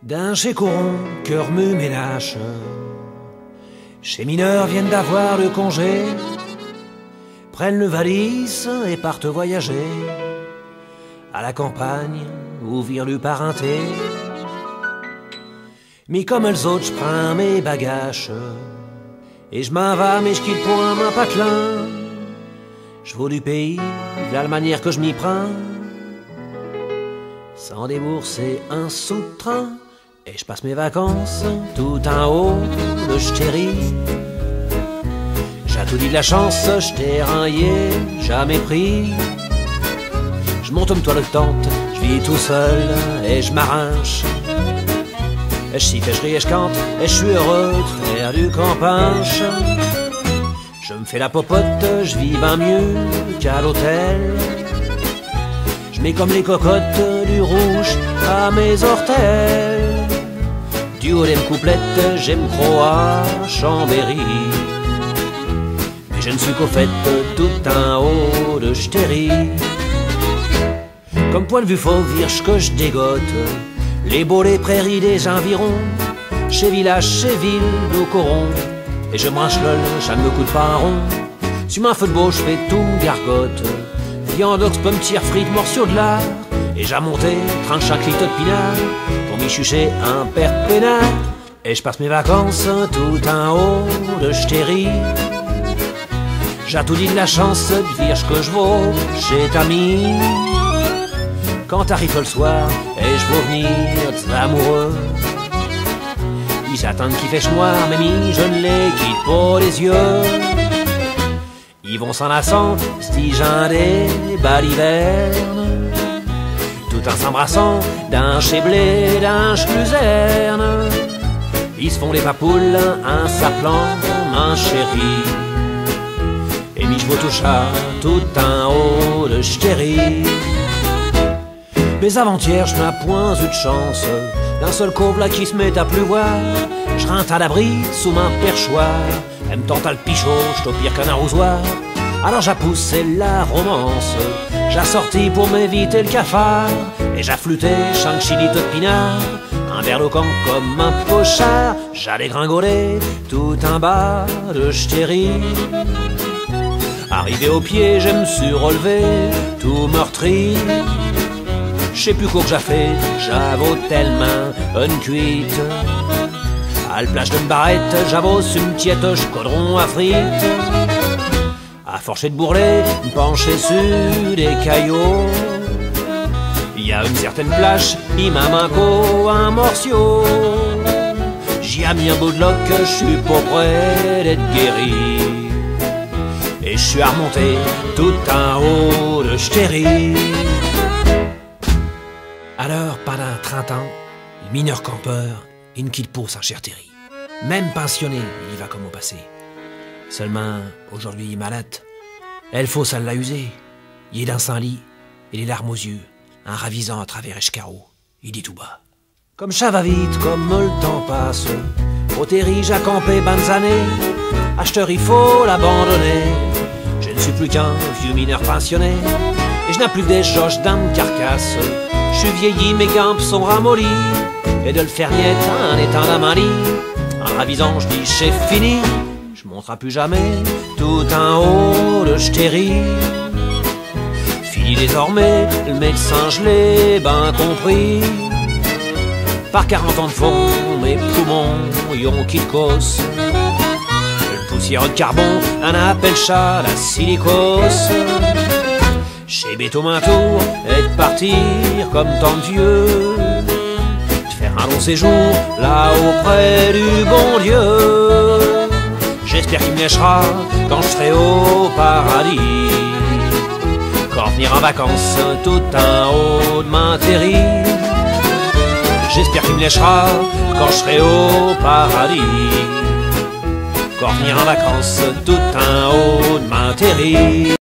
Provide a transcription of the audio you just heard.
D'un chez Coron, que remue mes lâches. Chez mineurs viennent d'avoir le congé, prennent le valise et partent voyager à la campagne ou vire le parenté. Mais comme elles autres, j'prends mes bagages et j'm'en vais, mais j'quitte point mon patelin. J'vaux du pays, v'là la manière que j'm'y prends, sans débourser un sou de train. Et je passe mes vacances tout en haut de Ch'téry. J'ai tout dit de la chance, j't'ai raillé, jamais pris. Je monte une toile de tente, je vis tout seul et je m'arrange. Et je siffle, je ris et je cante, et je suis heureux de faire du campage. Je me fais la popote, je vis bien mieux qu'à l'hôtel. Je mets comme les cocottes du rouge à mes orteils. Du haut des couplettes, j'aime trop à Chambéry. Mais je ne suis qu'au fait tout en haut de Ch'téry. Comme point de vue faux virge que je dégote les beaux, les prairies des environs, chez village, chez ville, au Coron. Et je branche lol, ça ne me coûte pas un rond. Sur ma feu de beau, je fais tout gargote. Viande, ox, pommes, tire, frites, morceaux de lard. Et j'ai monté 35 litres de pinard pour m'y chucher un père peinard. Et je passe mes vacances tout en haut de Ch'téry. J'ai tout dit de la chance de virge que je vaux chez Tami. Quand arrive le soir et je veux venir des amoureux, ils attendent qu'il fait noir, mais je ne les quitte pas les yeux. Ils vont s'enlaçant, stigeant des balivernes, tout en s'embrassant d'un chez blé, d'un luzerne. Ils se font les papoules en s'appelant ma chérie. Et mi je vous touche tout en haut de Ch'téry. Mais avant-hier, je n'ai point eu de chance d'un seul couple là qui se met à pleuvoir. Je rentre à l'abri sous ma perchoir. Elle me tente à le pichot, j't'au pire qu'un arrosoir. Alors j'ai poussé la romance, j'ai sorti pour m'éviter le cafard. Et j'ai flûté chaque chilito de pinard, un verre de camp comme un pochard. J'allais gringoler tout en bas de Ch'téry. Arrivé au pied, je me suis relevé, tout meurtri. Je sais plus quoi que j'ai fait, j'avais tellement une cuite. À la plage d'une barrette, j'avais une tiette, j'codron à frites. À forcher de bourrelet, me pencher sur des caillots. Il y a une certaine plage, il m'a manqué un morceau. J'y ai mis un bout de loc, je suis pas près d'être guéri. Et je suis à remonter tout en haut de Ch'téry. Alors, pendant 30 ans, le mineur campeur, il ne quitte pas sa chère Terry. Même pensionné, il y va comme au passé. Seulement, aujourd'hui, il est malade. Elle faut ça l'a usé. Il est dans son lit, et les larmes aux yeux, en ravisant à travers Escarreau. Il dit tout bas: comme ça va vite, comme le temps passe. Au Terry, j'ai campé bonnes années. Acheteur, il faut l'abandonner. Je ne suis plus qu'un vieux mineur pensionné, et je n'ai plus des joches dans me carcasse. Je suis vieilli, mes gambes sont ramollies, et de le faire niette en étant dans ma lit. En ravisant, je dis c'est fini, je monterai plus jamais tout en haut de Ch'téry. Fini désormais, le médecin je l'ai ben compris. Par 40 ans de fond, mes poumons y ont quitté cause. Le poussière de carbone, un appelle chat la silicose. Chez Béto un tour et de partir comme tant de vieux, de faire un long séjour là auprès du bon Dieu. J'espère qu'il me lâchera quand je serai au paradis, quand venir en vacances tout en haut de ma Terry. J'espère qu'il me lâchera quand je serai au paradis, quand venir en vacances tout en haut de ma Terry.